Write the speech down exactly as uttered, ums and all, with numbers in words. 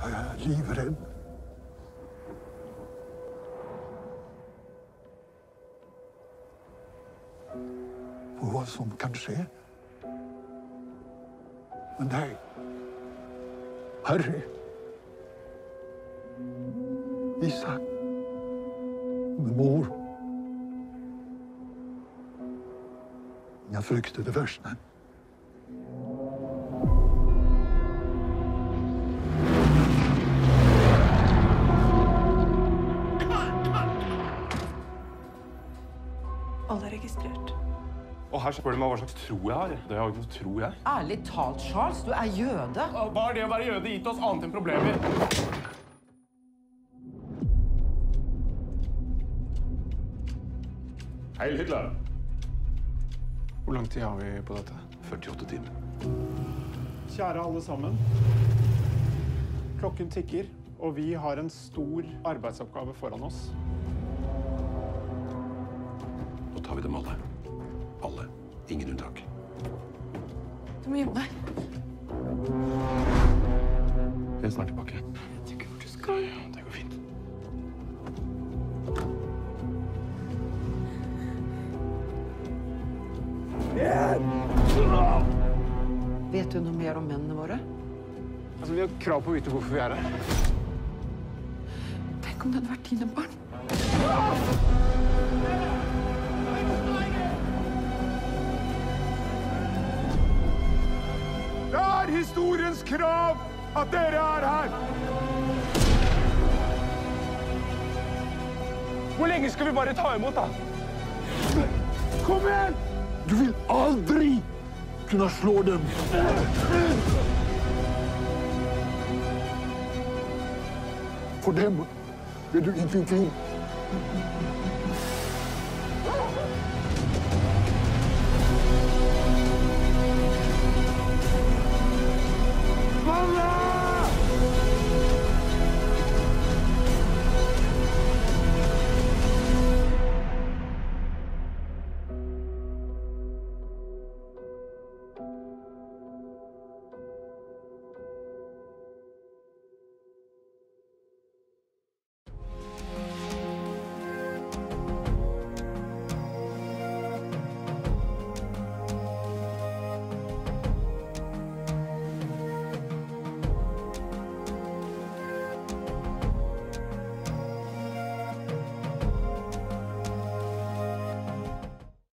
Jeg er livredd. For hva som kan skje. Men nei, Harry, Isak, med mor. Jeg frykter det verste. Alle er registrert. Og her spør de meg hva slags tro jeg har. Det har jo ikke noe tro jeg. Ærlig talt, Charles, du er jøde. Hva er det å være jøde gitt oss annet enn problemer? Heil Hitler! Hvor lang tid har vi på dette? førtiåtte timer. Kjære alle sammen. Klokken tikker, og vi har en stor arbeidsoppgave foran oss. Nå tar vi dem alle. Alle. Ingen unntak. Du må gjemme deg. Vi er snart tilbake. Jeg vet ikke hvor du skal. Ja, det går fint. Vet du noe mer om mennene våre? Altså, vi har krav på å vite hvorfor vi er her. Tenk om det hadde vært dine barn. Det er historiens krav at dere er her! Hvor lenge skal vi bare ta imot, da? Kom igjen! Du vil aldri kunne slå dem. For dem er du ingenting.